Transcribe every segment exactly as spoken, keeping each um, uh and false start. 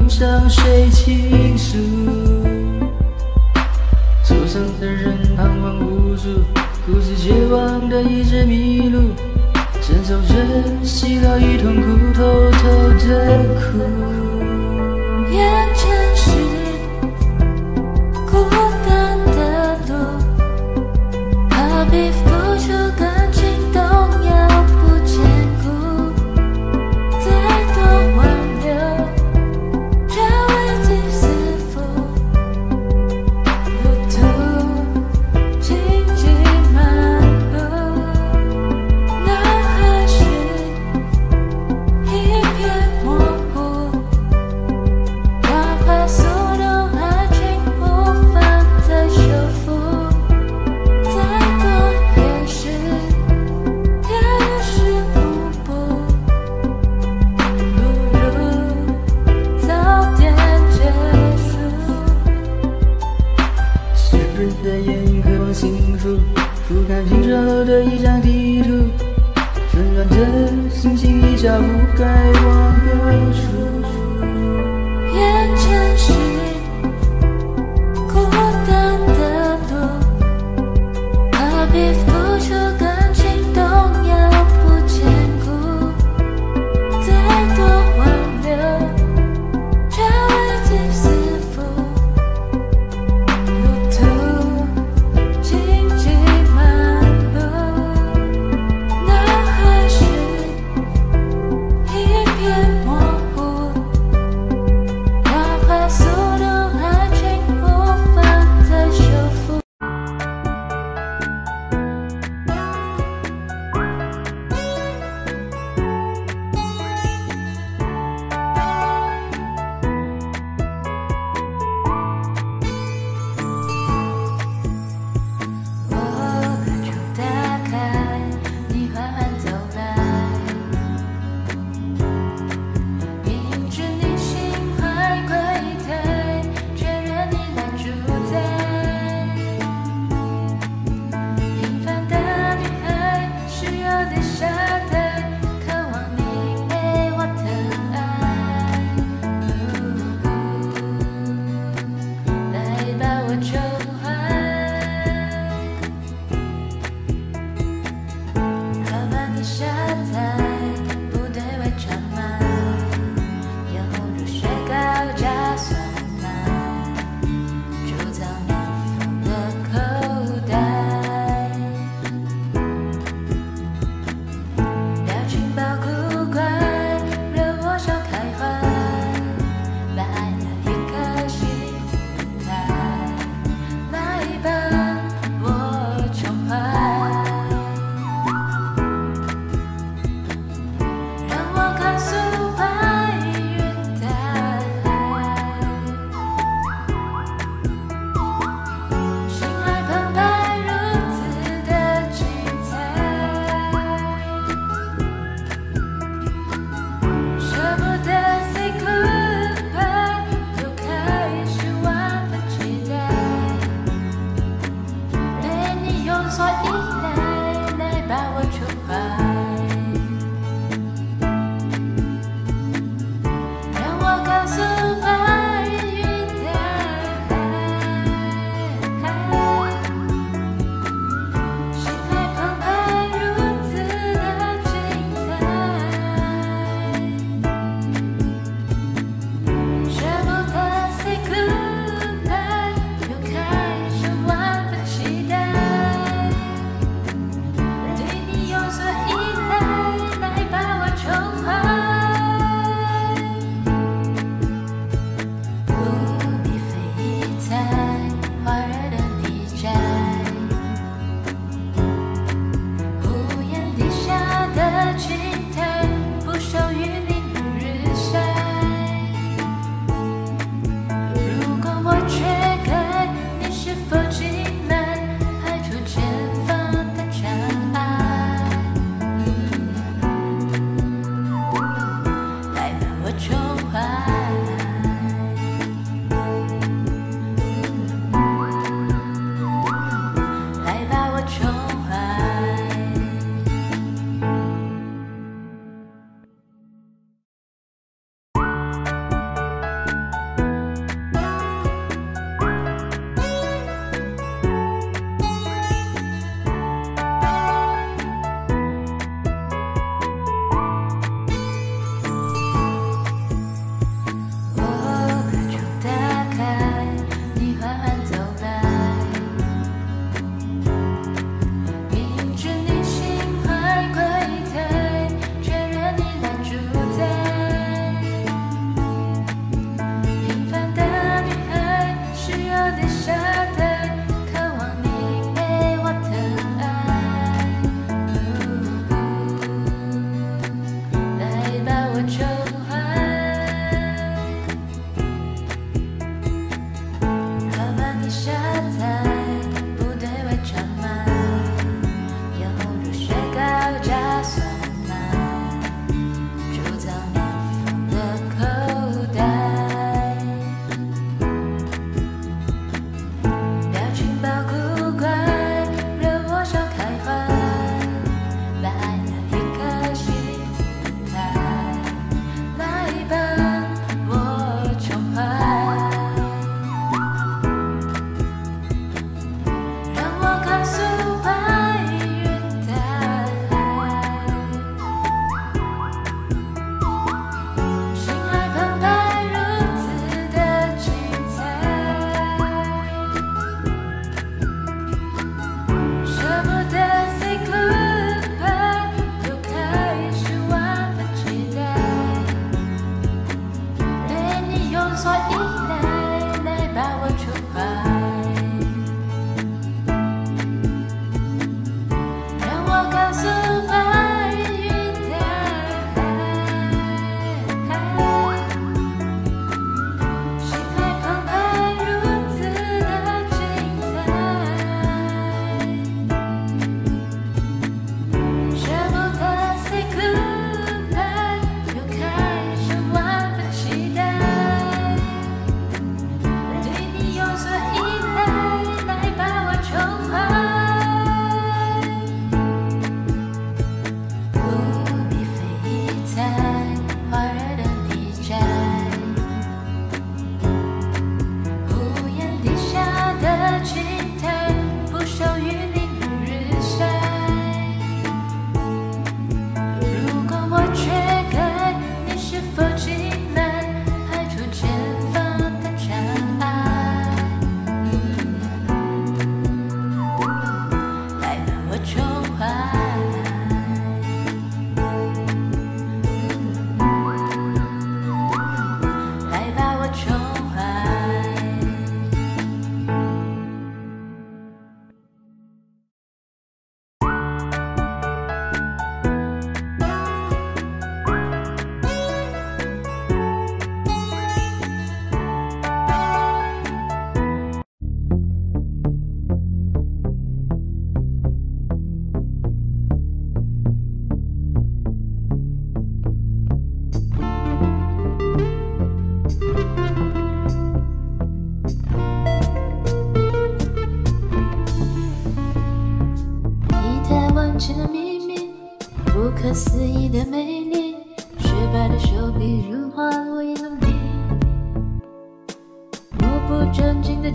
向谁倾诉？受伤的人彷徨无助，孤自绝望的一直迷路，承受着喜乐与痛苦，偷偷的哭。 眼前是孤单的路，何必付出感情动摇不坚固？再多挽留，却为己死缚。路途荆棘漫步，脑海是一片模糊。花花速度爱情无法再修复，再多掩饰也于事无补，不如早点结束。 湿润的眼渴望幸福，俯瞰平川后的一张地图，纷乱的心情已找不该往何处。 眼前是孤单的路，何必付出感情动摇不坚固？再多挽留，却为己死缚。路途荆棘漫步，脑海是一片模糊。花花速度爱情无法再修复。我把窗打开，你缓缓走来，明知你心怀鬼胎，却任你来主宰。平凡的女孩，需要的下台，渴望你给我疼爱。来把我宠坏，要把你下台，不对外传卖，有入睡高加酸奶，贮藏衣服的口袋。表情包古怪，惹我笑开怀，摆了一颗心姿态，来把我宠坏。让我告诉白云大海，心海澎湃如此的精彩，舍不得 say goodbye， 又开始万分期待，对你有所依赖，来把我宠坏。让我告诉白云大海，心海澎湃如此的精彩，舍不得 say goodbye， 又开始万分期待，对你有所依赖，来把我宠坏。不必费一猜，花热的你摘，屋檐底下的青苔，不受雨淋和日晒。如果我缺钙，你是否进来，排除前方的障碍，来把我宠坏。来把我宠坏。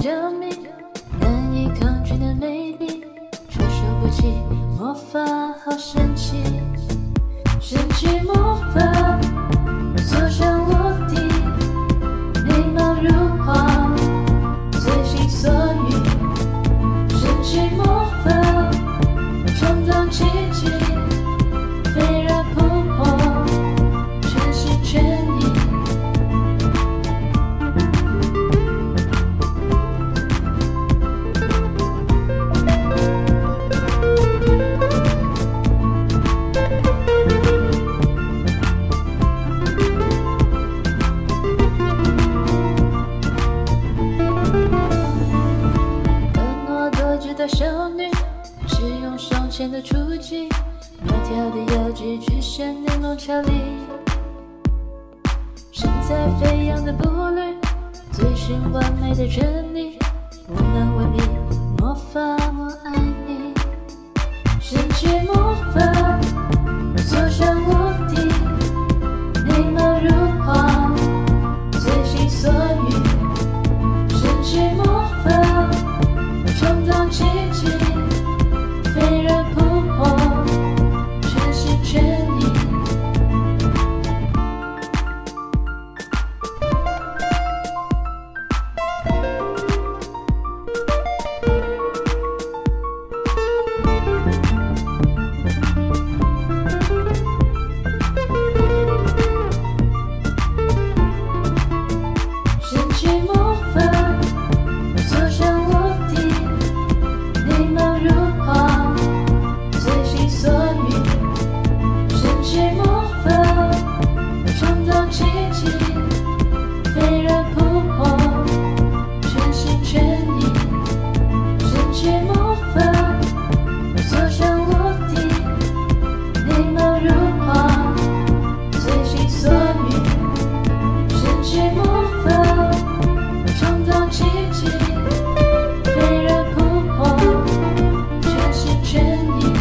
着迷，难以抗拒的美丽，却收不起魔法，好神奇，神奇魔法，所向无敌，美貌如花，随心所欲，神奇魔法，创造奇迹，飞刃扑火，全心全意。少女使用双线的触击，苗条的腰肢局限内蒙俏丽，身材飞扬的步履，追寻完美的真理，无能为力，魔法我爱你，神奇魔法，所向无敌，美貌如花，随心所欲，神奇魔法，创造奇迹，飞刃扑火，全心全意。神奇魔法，所向无敌，美貌如花，随心所欲，神奇魔法，创造奇迹，飞刃扑火，全心全意，神奇魔法，所向无敌，美貌如花，随心所欲，神奇魔法，创造奇迹，飞刃扑火，全心全意。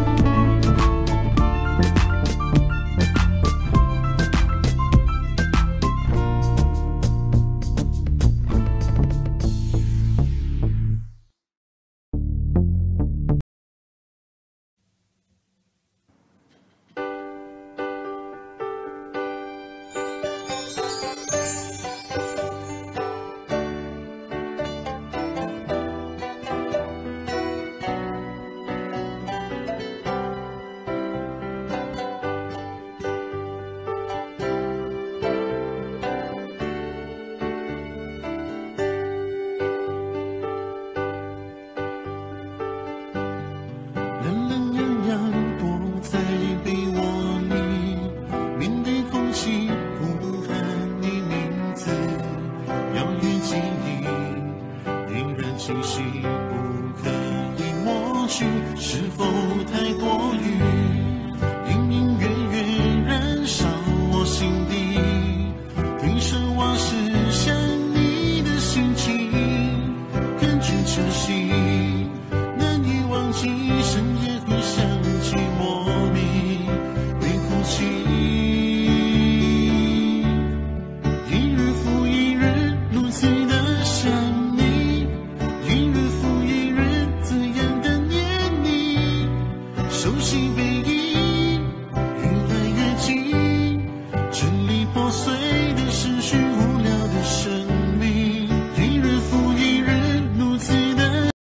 冷冷洋洋不再被窝里，面对空气呼喊你名字，遥远记忆依然清晰，不可以抹去，是否太多余？隐隐约约燃烧我心底，听声往事想你的心情，感觉潮汐